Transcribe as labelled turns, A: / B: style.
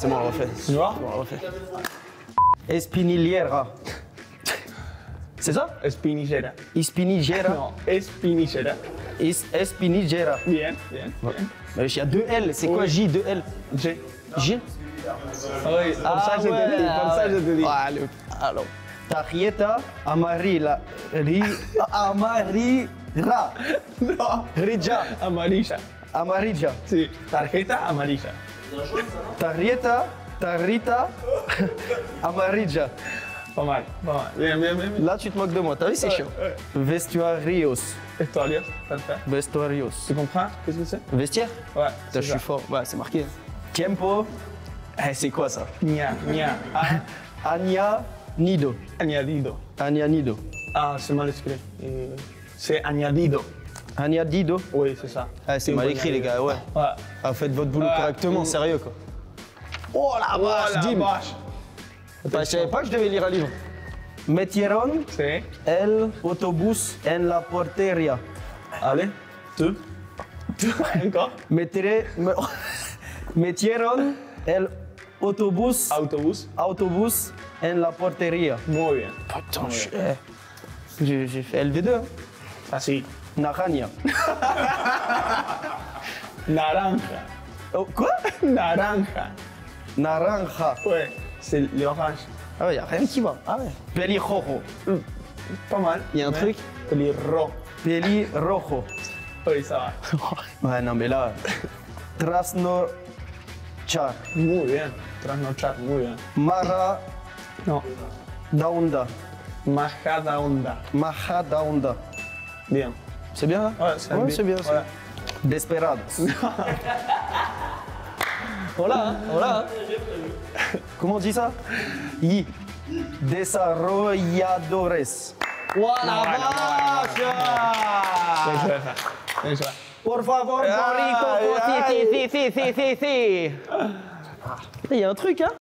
A: C'est bon, on le refait.
B: Tu vois?
A: On le refait. Espinillera. C'est ça?
B: Espinillera.
A: Espinillera.
B: Non, espinillera.
A: Espinillera.
B: Bien, bien, bien.
A: Mais il y a deux L. C'est quoi J, deux L?
B: G.
A: J?
B: Oui, comme ça je te dis, comme ça je te dis.
A: Allez. Alors. Tarjeta amarilla. Amarilla.
B: No,
A: Rija.
B: amarilla.
A: Amarilla.
B: Sí, tarjeta amarilla.
A: Tarjeta amarilla.
B: Pas mal, pas mal. Bien, bien, bien. bien.
A: Là, tu te moques de moi. T'as vu, c'est chaud.
B: Historias,
A: Vestuarios.
B: parfait.
A: Vestuarios.
B: Tu comprends? Qu'est-ce que c'est?
A: Vestiaire?
B: Ouais,
A: Putain,
B: c'est
A: je
B: ça.
A: suis fort. Ouais, c'est marqué. Tiempo. Eh, c'est quoi ça?
B: Nia, nia.
A: Añadido.
B: Añadido.
A: Añadido.
B: Ah, c'est mal écrit. C'est añadido.
A: Añadido.
B: Oui, c'est ça.
A: Ah, c'est mal écrit, les gars, ouais.
B: Ouais.
A: Ah, faites votre boulot
B: Ouais.
A: correctement, sérieux, quoi. Oh la vache, Dim.
B: vache.
A: Bah, je savais pas que je devais lire un livre. Metieron
B: C'est.
A: el autobus en la porteria.
B: Allez, tu. Encore.
A: Metieron el autobus
B: Autobus.
A: en la porteria.
B: Muy bien.
A: Putain, j'ai fait LV2. Hein.
B: Así.
A: Naranja.
B: Naranja.
A: Oh, quoi?
B: Naranja.
A: Naranja.
B: Ouais, c'est l'orange.
A: Ah ouais, y a rien qui va. Ah ouais. Pelirrojo.
B: Pas mal.
A: Y a un
B: mais
A: truc?
B: Pelirrojo.
A: Pelirrojo.
B: Oui, ça va.
A: Ouais, non, mais là. Trasnochar.
B: Muy bien. Trasnochar, muy bien.
A: Mara
B: No.
A: Daunda.
B: Majada onda.
A: Mahadaunda.
B: Bien.
A: C'est bien, hein?
B: Ouais,
A: Ouais, c'est bien.
B: Ouais.
A: Desperados. Voilà, hein, voilà. Hein. Comment on dit ça? Y. Desarrolladores. Voilà, vache!
B: Bien joué, ça. Bien joué.
A: Por favor, Rico. Si. Il y a un truc, hein?